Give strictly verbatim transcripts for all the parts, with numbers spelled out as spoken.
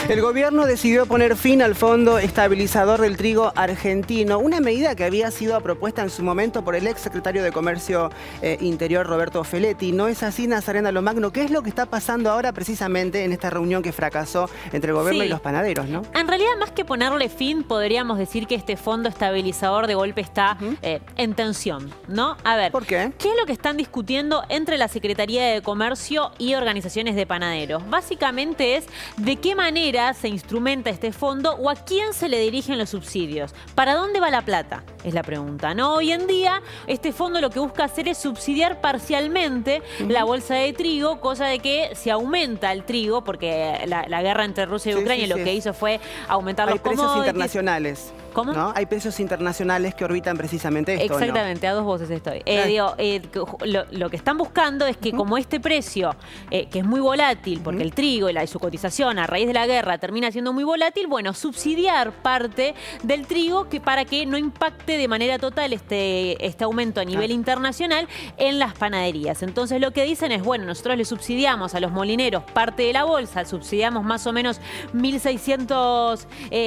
El gobierno decidió poner fin al Fondo Estabilizador del Trigo Argentino, una medida que había sido propuesta en su momento por el ex secretario de Comercio eh, Interior, Roberto Feletti. ¿No es así, Nazarena Lomagno? ¿Qué es lo que está pasando ahora precisamente en esta reunión que fracasó entre el gobierno sí. y los panaderos, ¿no? En realidad, más que ponerle fin, podríamos decir que este Fondo Estabilizador de golpe está uh-huh. eh, en tensión, ¿no? A ver, ¿por qué? ¿Qué es lo que están discutiendo entre la Secretaría de Comercio y organizaciones de panaderos? Básicamente es de qué manera se instrumenta este fondo o a quién se le dirigen los subsidios. ¿Para dónde va la plata? Es la pregunta, ¿no? Hoy en día, este fondo lo que busca hacer es subsidiar parcialmente uh-huh. la bolsa de trigo, cosa de que si aumenta el trigo, porque la, la guerra entre Rusia y sí, Ucrania sí, lo sí. que hizo fue aumentar Hay los precios commodities. internacionales. ¿Cómo? ¿No? Hay precios internacionales que orbitan precisamente esto, Exactamente, ¿no? a dos voces estoy. Eh, digo, eh, lo, lo que están buscando es que uh-huh. como este precio, eh, que es muy volátil, porque uh-huh. el trigo y, la, y su cotización a raíz de la guerra termina siendo muy volátil, bueno, subsidiar parte del trigo que para que no impacte de manera total este, este aumento a nivel ah. internacional en las panaderías. Entonces lo que dicen es, bueno, nosotros le subsidiamos a los molineros parte de la bolsa, subsidiamos más o menos mil seiscientos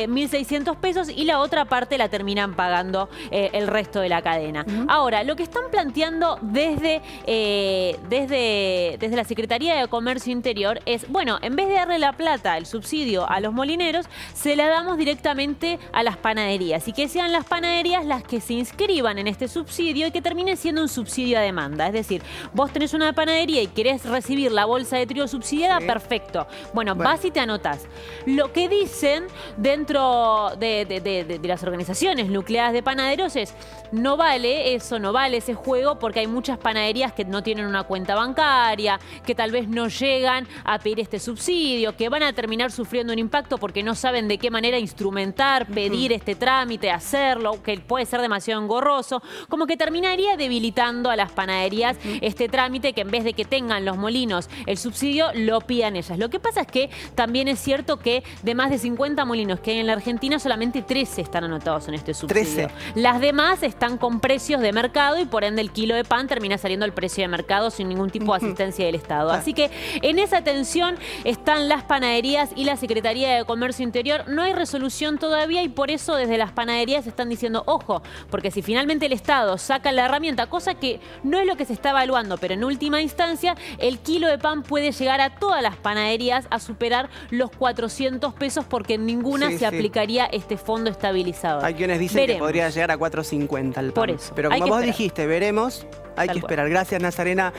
pesos y la otra otra parte la terminan pagando eh, el resto de la cadena. Uh-huh. Ahora, lo que están planteando desde, eh, desde, desde la Secretaría de Comercio Interior es, bueno, en vez de darle la plata, el subsidio a los molineros, se la damos directamente a las panaderías y que sean las panaderías las que se inscriban en este subsidio y que termine siendo un subsidio a demanda. Es decir, vos tenés una panadería y querés recibir la bolsa de trigo subsidiada, sí. perfecto. Bueno, bueno, vas y te anotás. Lo que dicen dentro de, de, de, de de las organizaciones nucleadas de panaderos es, no vale eso, no vale ese juego porque hay muchas panaderías que no tienen una cuenta bancaria, que tal vez no llegan a pedir este subsidio, que van a terminar sufriendo un impacto porque no saben de qué manera instrumentar, pedir uh-huh. este trámite, hacerlo, que puede ser demasiado engorroso, como que terminaría debilitando a las panaderías uh-huh. este trámite que en vez de que tengan los molinos el subsidio, lo pidan ellas. Lo que pasa es que también es cierto que de más de cincuenta molinos que hay en la Argentina, solamente trece están anotados en este subsidio. trece. Las demás están con precios de mercado y por ende el kilo de pan termina saliendo el precio de mercado sin ningún tipo de asistencia del Estado. Ah. Así que en esa tensión están las panaderías y la Secretaría de Comercio Interior. No hay resolución todavía y por eso desde las panaderías están diciendo, ojo, porque si finalmente el Estado saca la herramienta, cosa que no es lo que se está evaluando, pero en última instancia el kilo de pan puede llegar a todas las panaderías a superar los cuatrocientos pesos porque en ninguna sí, se sí. aplicaría este fondo estabilizador. Hay quienes dicen veremos. que podría llegar a cuatro cincuenta el pan. Por eso. Pero como vos esperar. dijiste, veremos, hay Tal que cual. esperar. Gracias, Nazarena.